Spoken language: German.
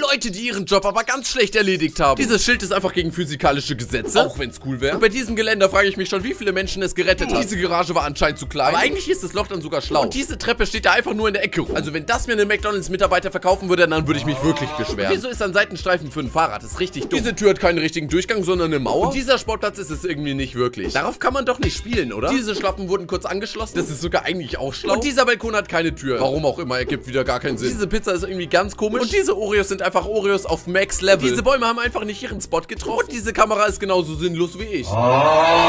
Leute, die ihren Job aber ganz schlecht erledigt haben. Dieses Schild ist einfach gegen physikalische Gesetze, auch wenn es cool wäre. Und bei diesem Geländer frage ich mich schon, wie viele Menschen es gerettet hat. Diese Garage war anscheinend zu klein, aber eigentlich ist das Loch dann sogar schlau. Und diese Treppe steht da einfach nur in der Ecke rum. Also wenn das mir eine McDonald's-Mitarbeiter verkaufen würde, dann würde ich mich wirklich beschweren. Wieso ist ein Seitenstreifen für ein Fahrrad? Das ist richtig dumm. Diese Tür hat keinen richtigen Durchgang, sondern eine Mauer. Und dieser Sportplatz ist es irgendwie nicht wirklich. Darauf kann man doch nicht spielen, oder? Diese Schlappen wurden kurz angeschlossen. Das ist sogar eigentlich auch schlau. Und dieser Balkon hat keine Tür. Warum auch immer, ergibt wieder gar keinen Sinn. Diese Pizza ist irgendwie ganz komisch. Und diese Oreos sind einfach Oreos auf Max Level. Diese Bäume haben einfach nicht ihren Spot getroffen. Und diese Kamera ist genauso sinnlos wie ich.